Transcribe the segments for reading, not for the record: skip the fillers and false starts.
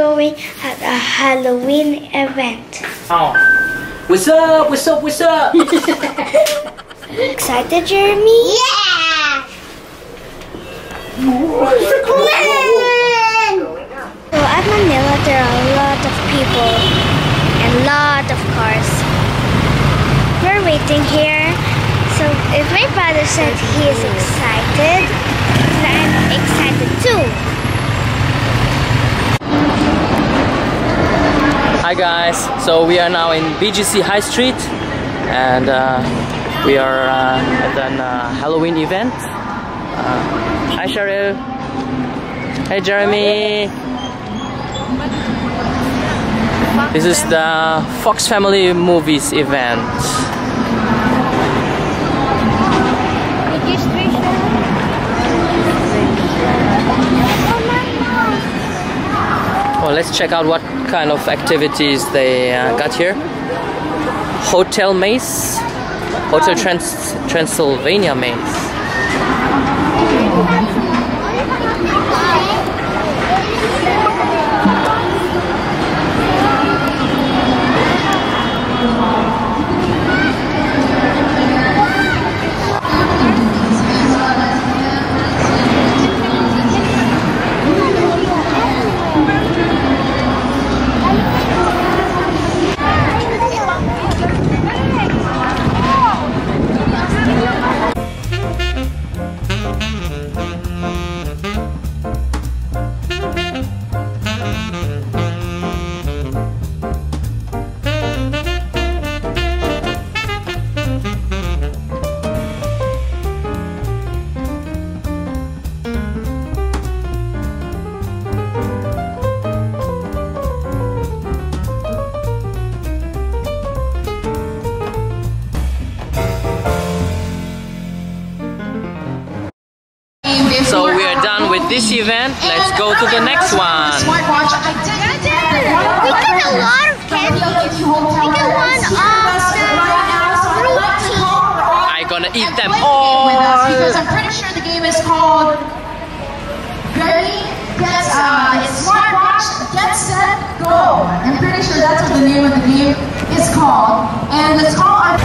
going at a Halloween event. Oh. What's up? What's up? What's up? Excited, Jeremy? Yeah! So at Manila, there are a lot of people and a lot of cars. We're waiting here. So if my brother said he is excited, then I'm excited too. Hi guys, so we are now in Byyyeee High Street and we are at an Halloween event. Hi Cheryl. Hey Jeremy. This is the Fox Family Movies event. Oh, let's check out what kind of activities they got here. Hotel Maze, Hotel Transylvania Maze. So we are done with this event. Let's go to the next one. We get a lot of candies. We get one of the fruity. I'm gonna eat them all. Because I'm pretty sure the game is called Byyyeee. It's smartwatch, get set, go. I'm pretty sure that's what the name of the game is called. And it's called.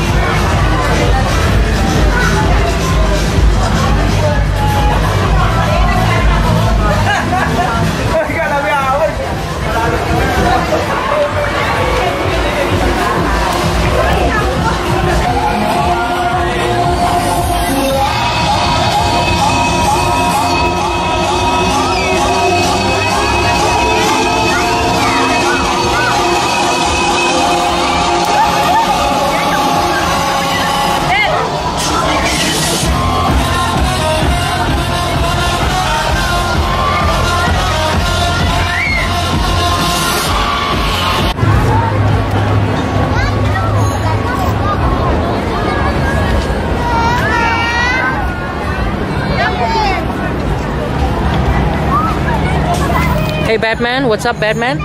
Hey Batman, what's up Batman?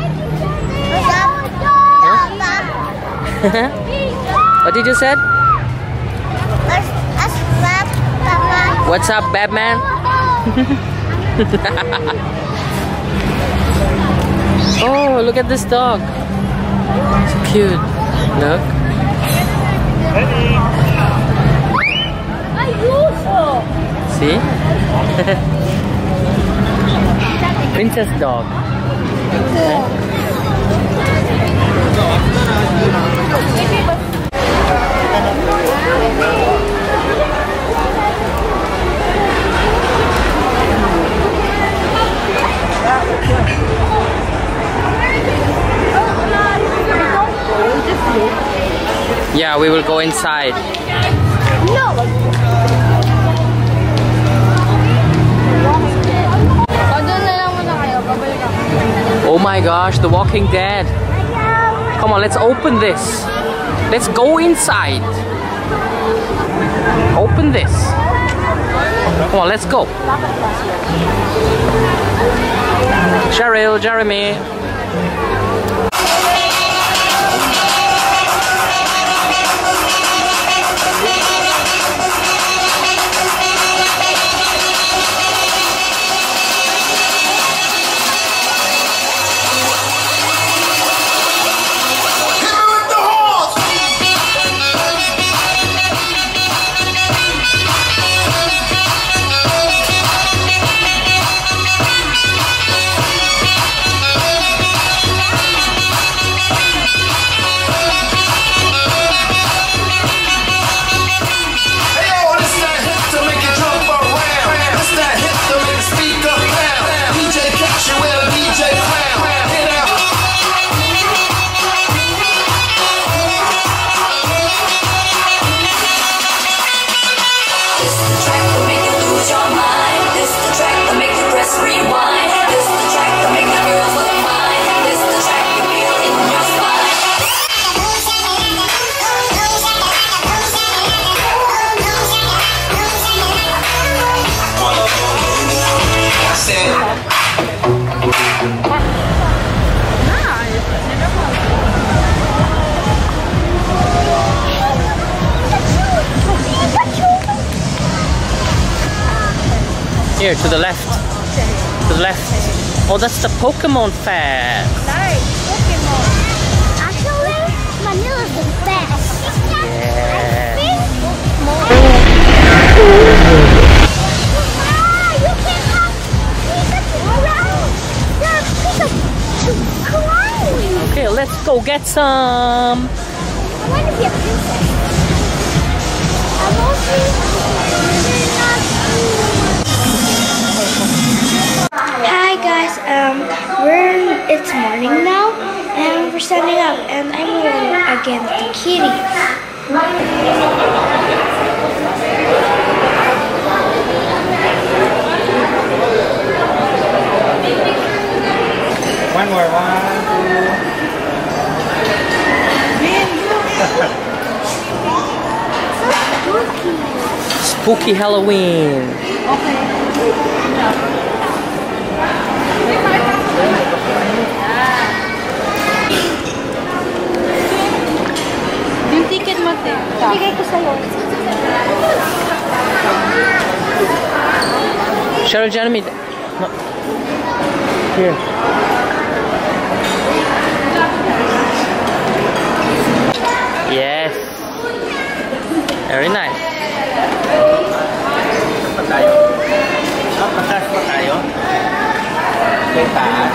What did you say? What's up Batman? Oh, look at this dog. It's cute. Look. See? Princess dog. Yeah, we will go inside. Oh my gosh, The Walking Dead. Come on, let's open this. Let's go inside. Open this. Come on, let's go. Cheryl, Jeremy. here, to the left. To the left. Oh, that's the Pokemon Fest. Sorry, Pokemon. Actually, Manila's the best. Yeah. You cannot pick up around. You're a piece of crime. Okay, let's go get some. I want to be a princess. I'm mostly not. Hi guys, it's morning now and we're standing up and I'm going against the kitties. One more, 1, 2. Spooky Halloween. Yung ticket mo, te. Bigay ko sa'yo. Cheryl, Jeremy. No. Here. Yes. Very nice. Patas pa tayo? Kay taas.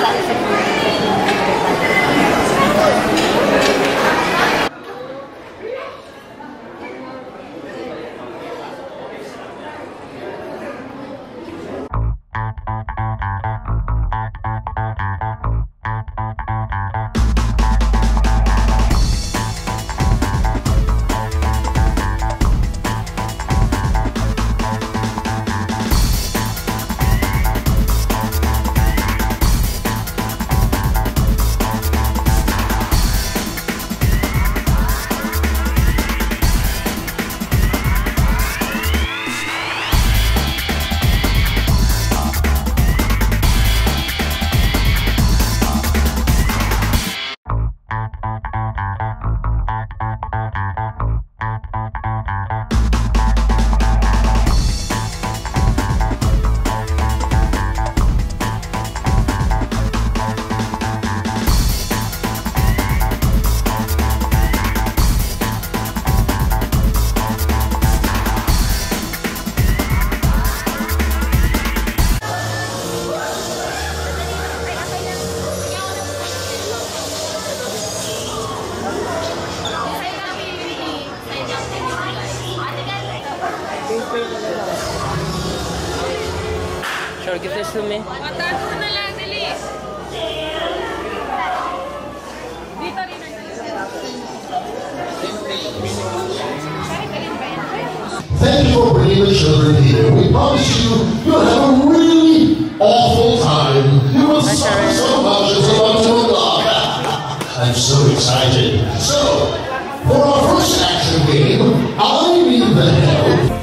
Sure, give this to me. Thank you for bringing the children here. We promise you, you'll have a really awful time. You will suffer so much it's about 2 o'clock. I'm so excited. So, for our first action game, I need the help.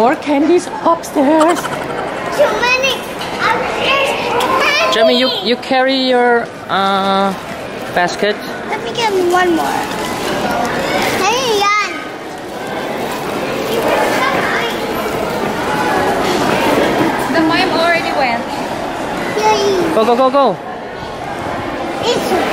more candies upstairs. Too many upstairs candies. Jeremy, you carry your basket. Let me get one more. Hey, Yan. The mime already went. Yay. Go, go, go, go. It's